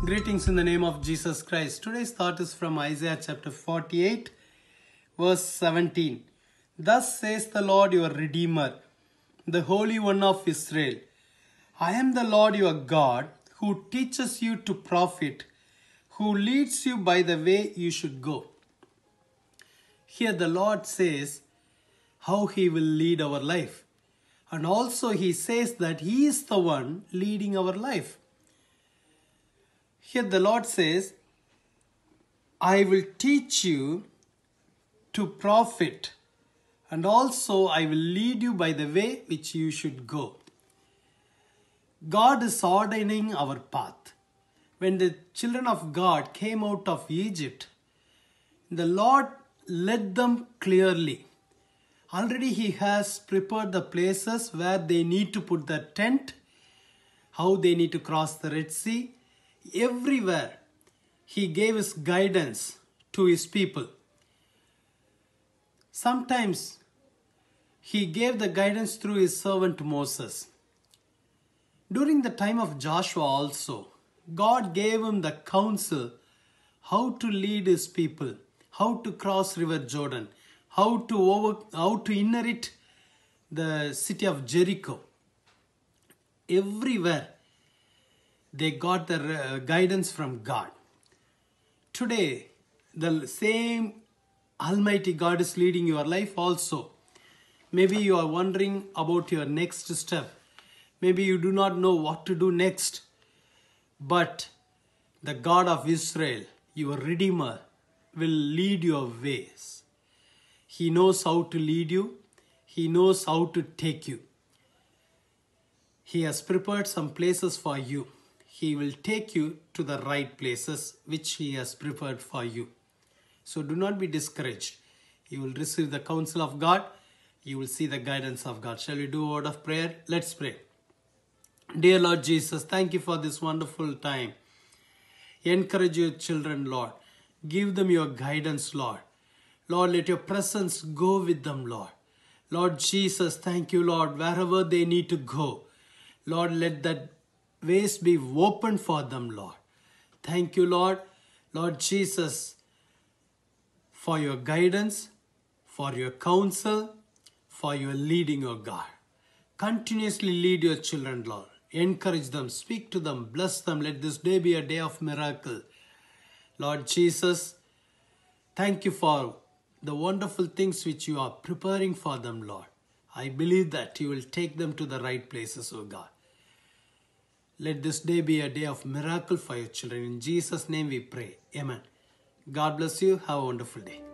Greetings in the name of Jesus Christ. Today's thought is from Isaiah chapter 48, verse 17. Thus says the Lord your Redeemer, the Holy One of Israel. I am the Lord your God, who teaches you to profit, who leads you by the way you should go. Here the Lord says how He will lead our life. And also He says that He is the one leading our life. Here the Lord says, I will teach you to profit, and also I will lead you by the way which you should go. God is ordaining our path. When the children of God came out of Egypt, the Lord led them clearly. Already He has prepared the places where they need to put their tent, how they need to cross the Red Sea. Everywhere He gave His guidance to His people. Sometimes He gave the guidance through His servant Moses. During the time of Joshua also, God gave him the counsel how to lead His people, how to cross River Jordan, how to inherit the city of Jericho. Everywhere they got the guidance from God. Today, the same Almighty God is leading your life also. Maybe you are wondering about your next step. Maybe you do not know what to do next. But the God of Israel, your Redeemer, will lead your ways. He knows how to lead you. He knows how to take you. He has prepared some places for you. He will take you to the right places which He has prepared for you. So do not be discouraged. You will receive the counsel of God. You will see the guidance of God. Shall we do a word of prayer? Let's pray. Dear Lord Jesus, thank You for this wonderful time. Encourage Your children, Lord. Give them Your guidance, Lord. Lord, let Your presence go with them, Lord. Lord Jesus, thank You, Lord, wherever they need to go. Lord, let that ways be open for them, Lord. Thank You, Lord. Lord Jesus, for Your guidance, for Your counsel, for Your leading, O God. Continuously lead Your children, Lord. Encourage them, speak to them, bless them. Let this day be a day of miracle. Lord Jesus, thank You for the wonderful things which You are preparing for them, Lord. I believe that You will take them to the right places, O God. Let this day be a day of miracle for Your children. In Jesus' name we pray. Amen. God bless you. Have a wonderful day.